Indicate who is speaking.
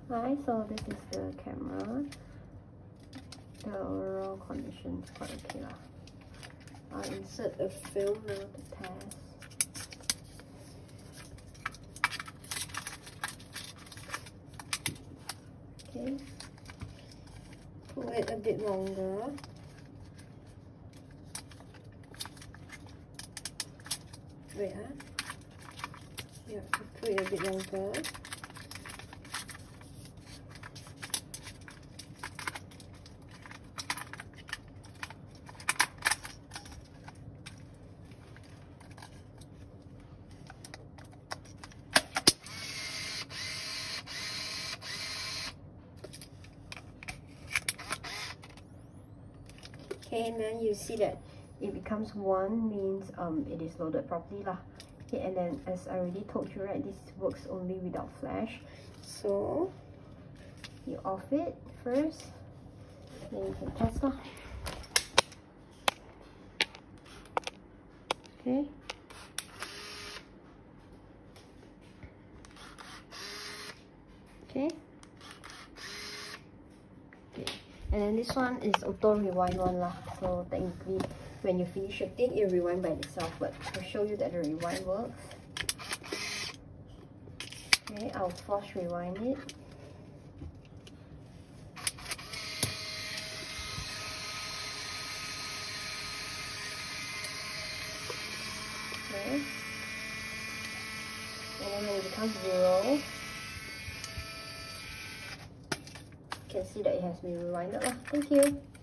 Speaker 1: Hi, so this is the camera. The overall condition is quite okay lah. I'll insert a film now to test. Okay, pull it a bit longer. Wait, yeah, pull it a bit longer. Okay, and then you see that it becomes 1 means it is loaded properly lah. Okay, and then as I already told you, right, this works only without flash. So you off it first, then you can test lah. Okay. Okay. And then this one is auto rewind one lah. So technically, when you finish shooting, it will rewind by itself. But to show you that the rewind works, okay, I'll force rewind it. Okay. And then when it becomes 0, you can see that it has been rewinded lah. Thank you.